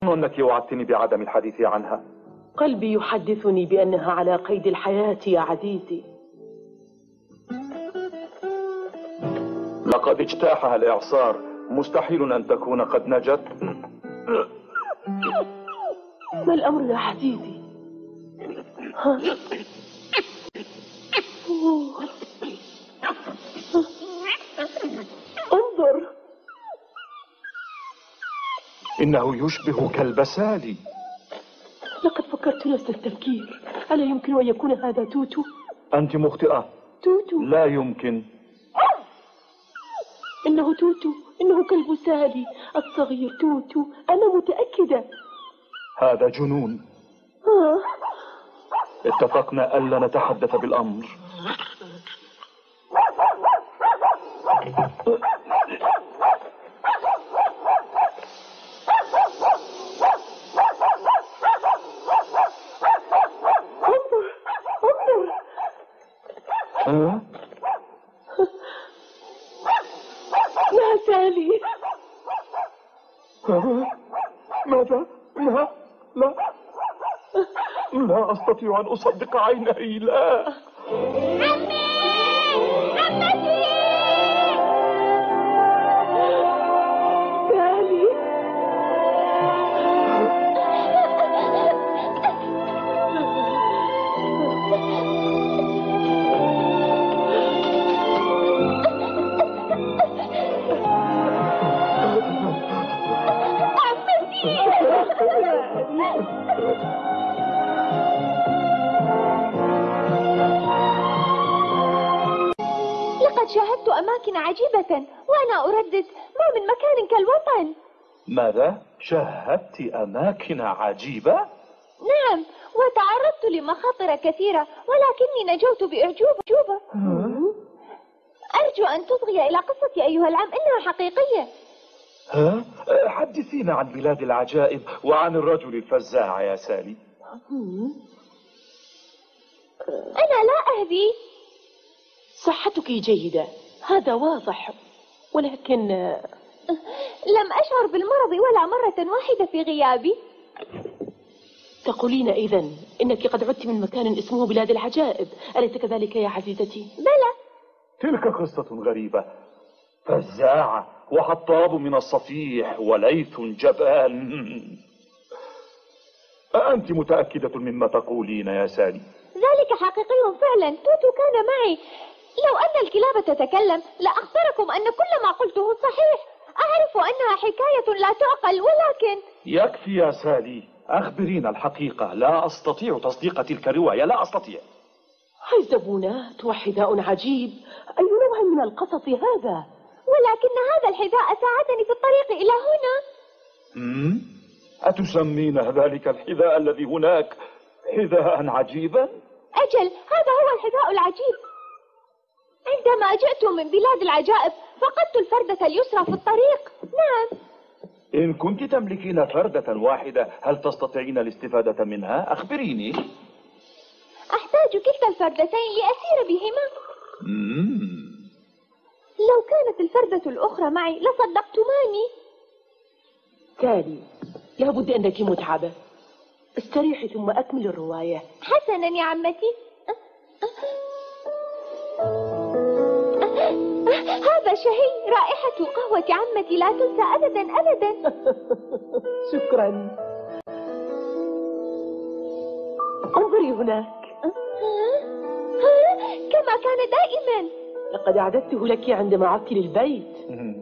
أنك وعدتني بعدم الحديث عنها. قلبي يحدثني بأنها على قيد الحياة يا عزيزي. لقد اجتاحها الإعصار، مستحيل أن تكون قد نجت. ما الأمر يا عزيزي؟ انظر، إنه يشبه كلب سالي. لقد فكرت نفس التفكير. ألا يمكن أن يكون هذا توتو؟ أنت مخطئة. توتو؟ لا يمكن. إنه توتو، إنه كلب سالي الصغير توتو، أنا متأكدة. هذا جنون. اتفقنا ألا نتحدث بالأمر. انظر. يا سالي. ماذا؟ لا لا أستطيع أن أصدق عيني. لا. عمي! عمتي! سالي. لقد شاهدت أماكن عجيبة وأنا أردد ما من مكان كالوطن. ماذا؟ شاهدت أماكن عجيبة؟ نعم، وتعرضت لمخاطر كثيرة ولكني نجوت بأعجوبة. أرجو أن تصغي إلى قصتي أيها العم، إنها حقيقية. حدثينا عن بلاد العجائب وعن الرجل الفزاع يا سالي. أنا لا أهدي. صحتك جيدة، هذا واضح، ولكن لم أشعر بالمرض ولا مرة واحدة في غيابي. تقولين إذن إنك قد عدت من مكان اسمه بلاد العجائب، أليس كذلك يا عزيزتي؟ بلى. تلك قصة غريبة. فزاع وحطاب من الصفيح وليث جبان. أنت متأكدة مما تقولين يا سالي؟ ذلك حقيقي فعلا، توتو كان معي. لو أن الكلاب تتكلم لأخبركم أن كل ما قلته صحيح. أعرف أنها حكاية لا تعقل، ولكن يكفي يا سالي، أخبرينا الحقيقة. لا أستطيع تصديق تلك الرواية، لا أستطيع. حيزبونات وحذاء عجيب، أي نوع من القصص هذا؟ ولكن هذا الحذاء ساعدني في الطريق إلى هنا. أتسمين ذلك الحذاء الذي هناك حذاء عجيبا؟ أجل، هذا هو الحذاء العجيب. عندما جئت من بلاد العجائب فقدت الفردة اليسرى في الطريق. نعم. إن كنت تملكين فردة واحدة، هل تستطيعين الاستفادة منها؟ أخبريني. أحتاج كلتا الفردتين لأسير بهما. لو كانت الفردة الأخرى معي لصدقتماني. تالي، لابد أنك متعبة. استريحي ثم أكمل الرواية. حسنا يا عمتي. هذا شهي، رائحة قهوة عمتي لا تنسى أبدا أبدا. شكرا. انظري هناك. كما كان دائما. لقد أعددته لك عندما عدت للبيت.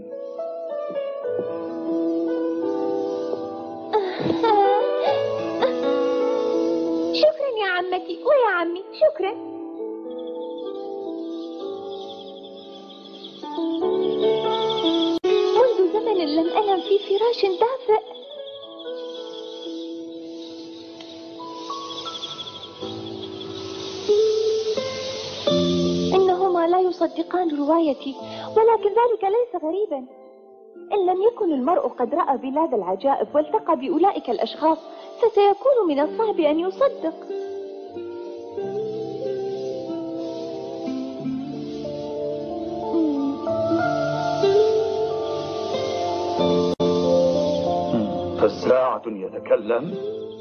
شكرا يا عمتي ويا عمي، شكرا. منذ زمن لم أنم في فراش دافئ. إنهما لا يصدقان روايتي، ولكن ذلك ليس غريبا. إن لم يكن المرء قد رأى بلاد العجائب والتقى بأولئك الأشخاص فسيكون من الصعب أن يصدق. فزاعة يتكلم؟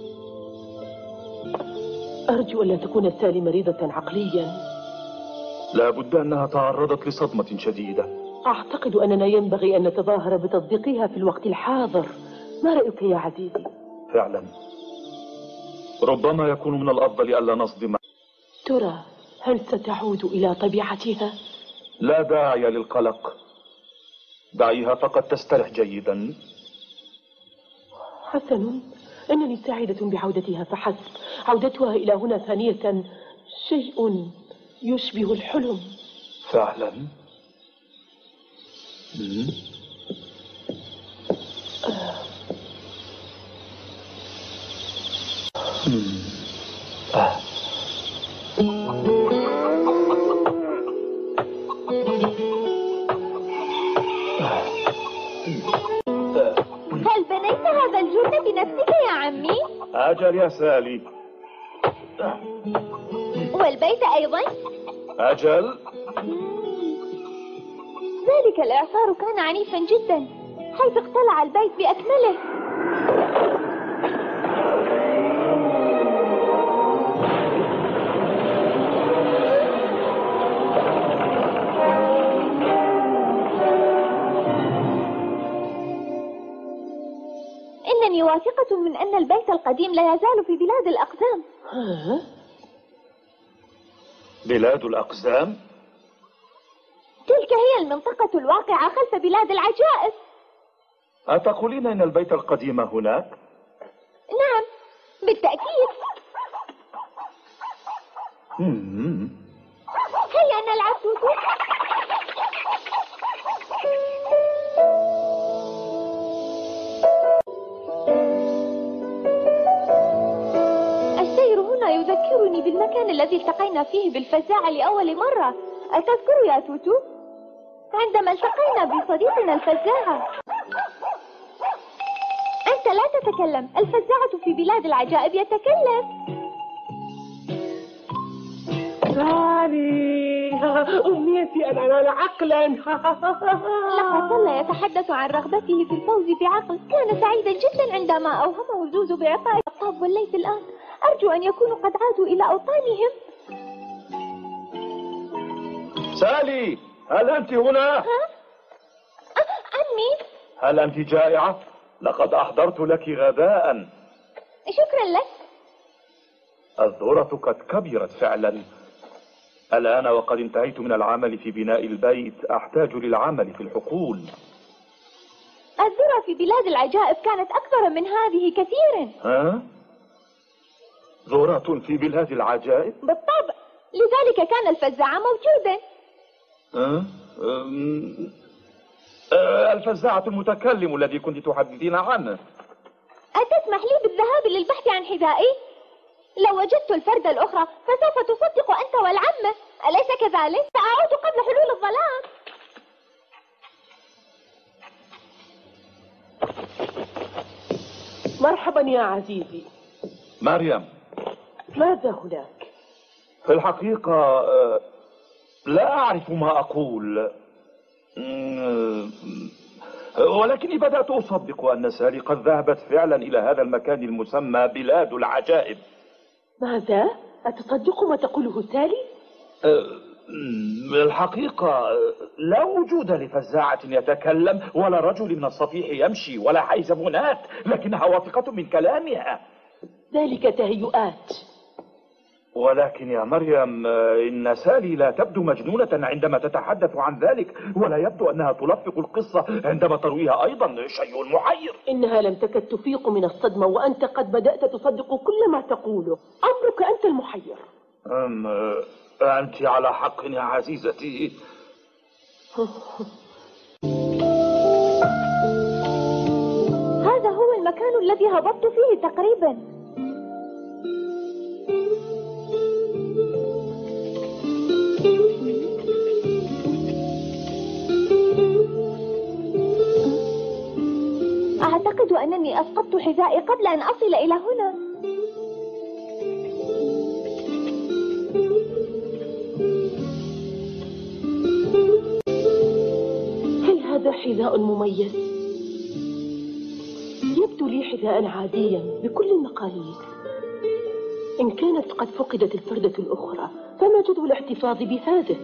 أرجو ألا تكون سالي مريضة عقليا. لا بد أنها تعرضت لصدمة شديدة. أعتقد أننا ينبغي أن نتظاهر بتصديقها في الوقت الحاضر. ما رأيك يا عزيزي؟ فعلا ربما يكون من الأفضل ألا نصدم. ترى هل ستعود إلى طبيعتها؟ لا داعي للقلق، دعيها فقط تسترح جيدا. حسن، أنني سعيدة بعودتها فحسب. عودتها إلى هنا ثانية شيء يشبه الحلم. فعلا. هل بنيت هذا الجرن بنفسك يا عمي؟ أجل يا سالي. والبيت أيضا؟ أجل. ذلك الإعصار كان عنيفا جدا، حيث اقتلع البيت بأكمله. إنني واثقة من أن البيت القديم لا يزال في بلاد الأقزام. بلاد الأقزام؟ تلك هي المنطقة الواقعة خلف بلاد العجائب. أتقولين إن البيت القديم هناك؟ نعم بالتأكيد. هيا نلعب توتو. السير هنا يذكرني بالمكان الذي التقينا فيه بالفزاعة لأول مرة. أتذكر يا توتو؟ عندما التقينا بصديقنا الفزاعة. أنت لا تتكلم، الفزاعة في بلاد العجائب يتكلم. سالي، أمنيتي أن أنال عقلا. لقد ظل يتحدث عن رغبته في الفوز بعقل. كان سعيدا جدا عندما أوهمه الزوز بإعطاء الطاب والليث الآن. أرجو أن يكونوا قد عادوا إلى أوطانهم. سالي، هل أنت هنا؟ عمي، هل أنت جائعة؟ لقد أحضرت لك غداء. شكرا لك. الذرة قد كبرت فعلا. الآن وقد انتهيت من العمل في بناء البيت، أحتاج للعمل في الحقول. الذرة في بلاد العجائب كانت أكثر من هذه كثيرا. ها؟ ذرة في بلاد العجائب؟ بالطبع، لذلك كان الفزاعة موجودا. الفزاعة المتكلم الذي كنت تحدثين عنه. أتسمح لي بالذهاب للبحث عن حذائي؟ لو وجدت الفردة الأخرى فسوف تصدق أنت والعمة، أليس كذلك؟ سأعود قبل حلول الظلام. مرحبا يا عزيزي. مريم، ماذا هناك؟ في الحقيقة لا أعرف ما أقول، ولكني بدأت أصدق أن سالي قد ذهبت فعلا إلى هذا المكان المسمى بلاد العجائب. ماذا؟ أتصدق ما تقوله سالي؟ الحقيقة لا وجود لفزاعة يتكلم ولا رجل من الصفيح يمشي ولا حيزبونات، لكنها واثقة من كلامها. ذلك تهيؤات. ولكن يا مريم، إن سالي لا تبدو مجنونة عندما تتحدث عن ذلك، ولا يبدو أنها تلفق القصة عندما ترويها أيضا. شيء محير. إنها لم تكد تفيق من الصدمة، وأنت قد بدأت تصدق كل ما تقوله. أمرك أنت المحير. أنت على حق يا عزيزتي. هذا هو المكان الذي هبطت فيه تقريبا. أعتقد أنني أسقطت حذائي قبل أن أصل إلى هنا. هل هذا حذاء مميز؟ وجدت لي حذاء عاديا بكل المقاييس. إن كانت قد فقدت الفردة الأخرى فما جدوى الاحتفاظ بهذه؟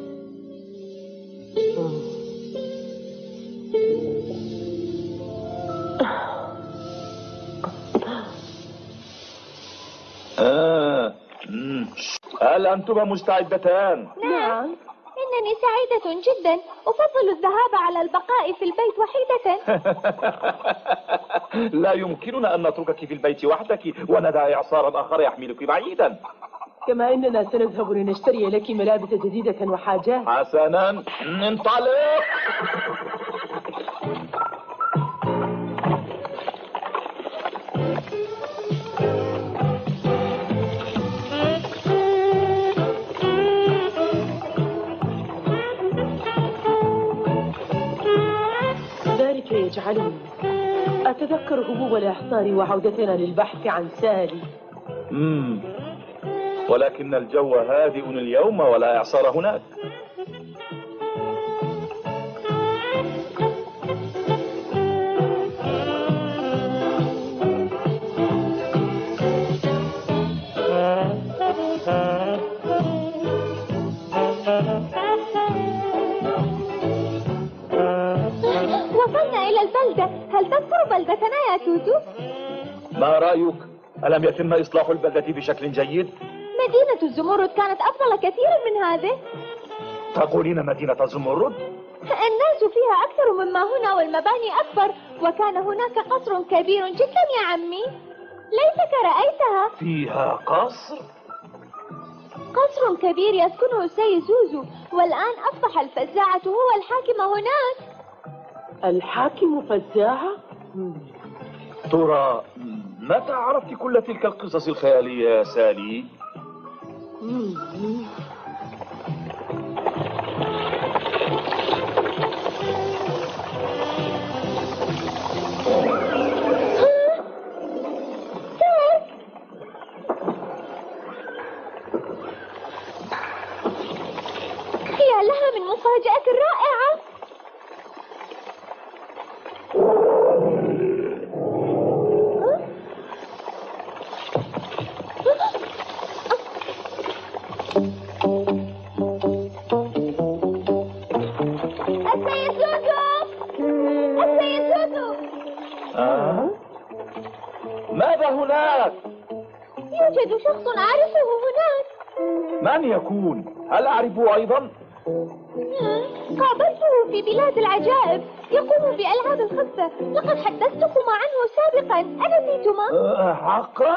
هل أنتما مستعدتان؟ نعم. إنني سعيدة جدا. أفضل الذهاب على البقاء في البيت وحيدة. لا يمكننا أن نتركك في البيت وحدك وندع إعصارا آخر يحملك بعيدا. كما إننا سنذهب لنشتري لك ملابس جديدة وحاجات. حسنا، انطلق. ذلك يجعلني أتذكر هبوب الإعصار وعودتنا للبحث عن سالي. ولكن الجو هادئ اليوم ولا إعصار هناك. وصلنا إلى البلدة. هل تذكر بلدتنا يا توتو؟ ما رأيك؟ ألم يتم إصلاح البلدة بشكل جيد؟ مدينة الزمرد كانت أفضل كثيرا من هذه. تقولين مدينة الزمرد؟ الناس فيها أكثر مما هنا والمباني أكبر، وكان هناك قصر كبير جدا يا عمي. ليتك رأيتها. فيها قصر؟ قصر كبير يسكنه السيد زوزو، والآن أصبح الفزاعة هو الحاكم هناك. الحاكم فزاعة؟ ترى متى عرفت كل تلك القصص الخيالية يا سالي؟ يا لها من مفاجأة رائعة. السيد زوزو. ماذا هناك؟ يوجد شخص أعرفه هناك. من يكون؟ هل أعرفه أيضا؟ قابلته في بلاد العجائب، يقوم بألعاب الخفة. لقد حدثتكما عنه سابقا، أنسيتما؟ حقا؟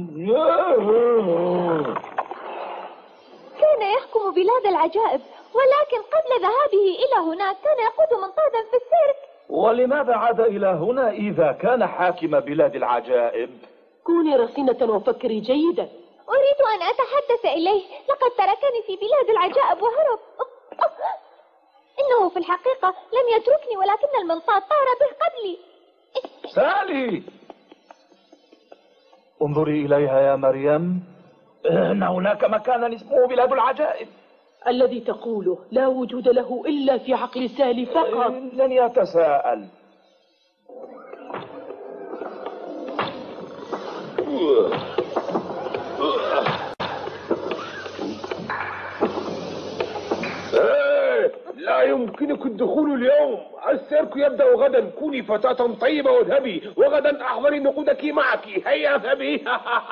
كان يحكم بلاد العجائب، ولكن قبل ذهابه إلى هناك كان يقود منطادا في السيرك. ولماذا عاد إلى هنا إذا كان حاكم بلاد العجائب؟ كوني رصينة وفكري جيدا. أريد أن أتحدث إليه. لقد تركني في بلاد العجائب وهرب. إنه في الحقيقة لم يتركني، ولكن المنطاد طار به قبلي. سالي، انظري إليها يا مريم. إن هناك مكانا اسمه بلاد العجائب. الذي تقوله لا وجود له إلا في عقل سالي فقط. لن يتساءل. لا يمكنك الدخول اليوم. السيرك يبدأ غدا. كوني فتاة طيبة واذهبي، وغدا أحضري نقودك معك. هيا اذهبي.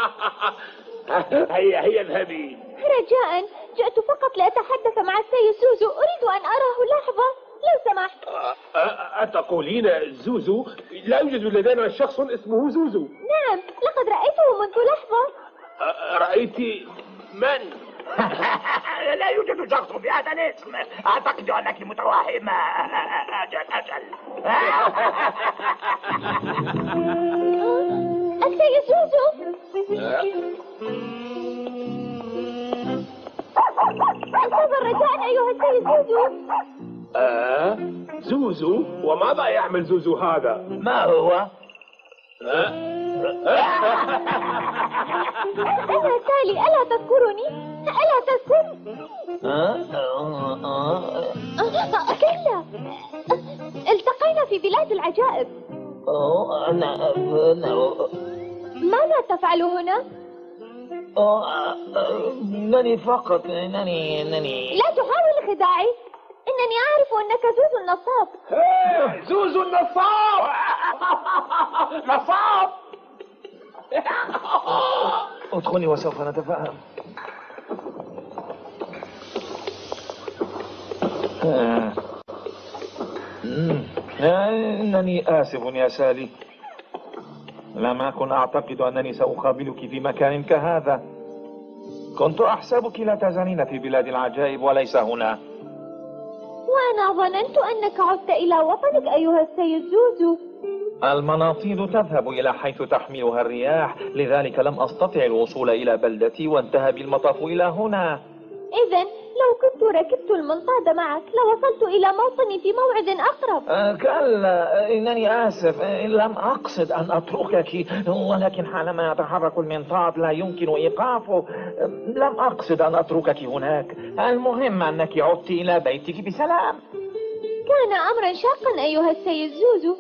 هيا اذهبي. رجاء، جئت فقط لأتحدث مع السيد زوزو. أريد أن أراه لحظة لو سمحت. أتقولين زوزو؟ لا يوجد لدينا شخص اسمه زوزو. نعم، لقد رأيته منذ لحظة. رأيت من؟ لا يوجد شخص بهذا الاسم. أعتقد أنك متوهمة. أجل. السيد زوزو. انتظر رجاء أيها السيد زوزو. زوزو؟ وماذا يعمل زوزو هذا؟ ما هو؟ أنا سالي، ألا تذكرني؟ ألا تذكر؟ كلا، التقينا في بلاد العجائب. ماذا تفعل هنا؟ إنني فقط إنني لا تحاول خداعي، إنني أعرف أنك زوز النصاب. زوز النصاب. نصاب. ادخلي وسوف نتفاهم. إنني آسف يا سالي، لم أكن أعتقد أنني سأقابلك في مكان كهذا. كنت أحسبك لا تزالين في بلاد العجائب وليس هنا. وأنا ظننت أنك عدت إلى وطنك أيها السيد زوزو. المناطيد تذهب إلى حيث تحملها الرياح، لذلك لم أستطع الوصول إلى بلدتي وانتهى بالمطاف إلى هنا. إذن لو كنت ركبت المنطاد معك لوصلت إلى موطني في موعد أقرب. كلا، إنني آسف، لم أقصد أن أتركك، ولكن حالما يتحرك المنطاد لا يمكن إيقافه. لم أقصد أن أتركك هناك، المهم أنك عدت إلى بيتك بسلام. كان أمرا شاقا أيها السيد زوزو،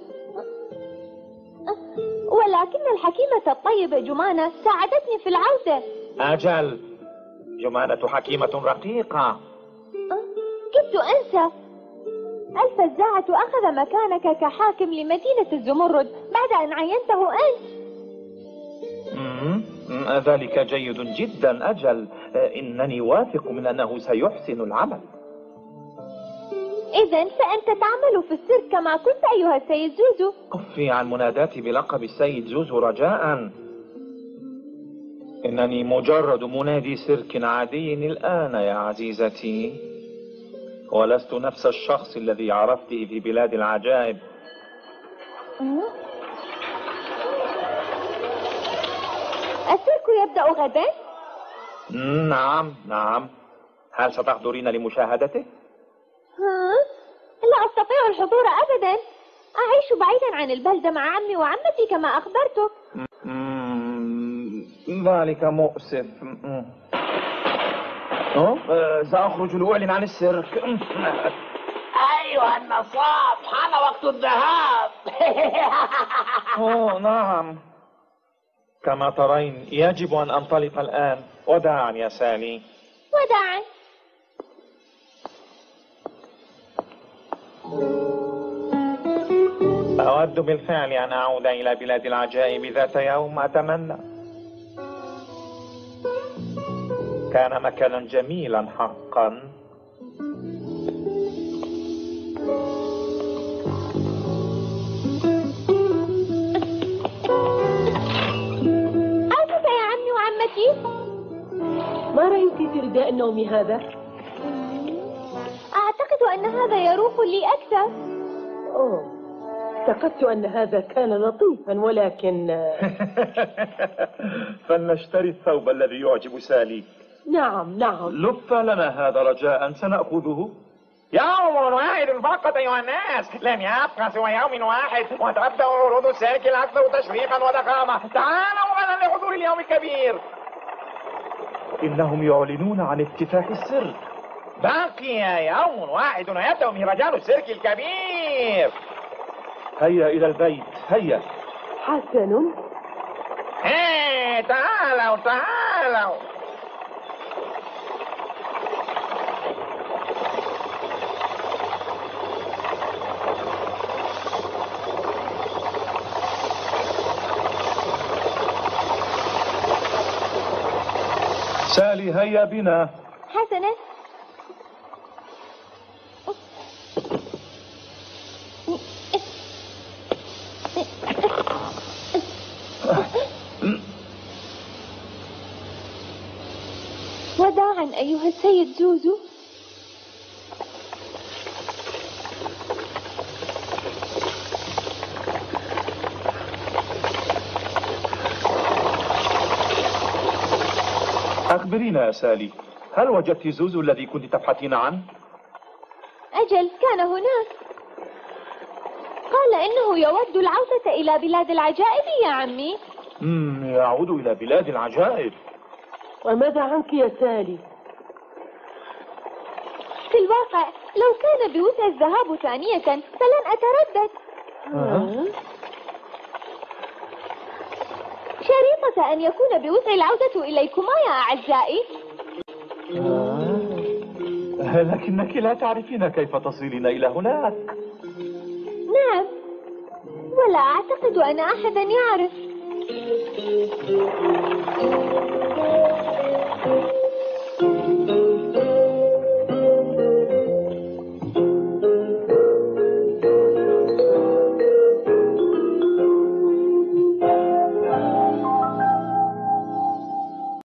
ولكن الحكيمة الطيبة جمانة ساعدتني في العودة. أجل، جمانة حكيمة رقيقة. كدت أنسى. الفزاعة أخذ مكانك كحاكم لمدينة الزمرد بعد أن عينته أنت. ذلك جيد جدا. أجل، إنني واثق من أنه سيحسن العمل. إذن فأنت تعمل في السر كما كنت أيها السيد زوزو. كفي عن مناداتي بلقب السيد زوزو رجاء. إنني مجرد منادي سيرك عادي الآن يا عزيزتي، ولست نفس الشخص الذي عرفته في بلاد العجائب. السيرك يبدأ غدا؟ نعم. هل ستحضرين لمشاهدته؟ لا أستطيع الحضور أبدا. أعيش بعيدا عن البلدة مع عمي وعمتي كما أخبرتك. ذلك مؤسف. سأخرج لأعلن عن السيرك. أيها النصاب، حان وقت الذهاب. نعم، كما ترين يجب أن أنطلق الآن. وداعا يا سالي. وداعا. أود بالفعل أن أعود إلى بلاد العجائب ذات يوم، أتمنى. كان مكانا جميلا حقا. آسفة يا عمي وعمتي. ما رأيك في رداء النوم هذا؟ أعتقد أن هذا يروق لي أكثر. اعتقدت أن هذا كان لطيفا، ولكن فلنشتري الثوب الذي يعجب سالي. نعم. لف لنا هذا رجاء، سنأخذه. يوم واحد فقط أيها الناس، لم يبقى سوى يوم واحد، وتبدأ عروض السيرك الأكثر تشريفا وضخامة. تعالوا غدا لحضور اليوم الكبير. إنهم يعلنون عن افتتاح السيرك. بقي يوم واحد ويبدأ مهرجان السيرك الكبير. هيا إلى البيت، هيا. حسن. تعالوا. سالي هيا بنا. حسنا. وداعا أيها السيد زوزو. أخبرينا يا سالي، هل وجدت زوزو الذي كنت تبحثين عنه؟ أجل، كان هناك. قال إنه يود العودة إلى بلاد العجائب يا عمي. يعود إلى بلاد العجائب. وماذا عنك يا سالي؟ في الواقع لو كان بوسع الذهاب ثانية فلن أتردد. الخطة أن يكون بوسعي العودة إليكما يا أعزائي. لكنك لا تعرفين كيف تصلين إلى هناك. نعم، ولا أعتقد أن أحدا يعرف.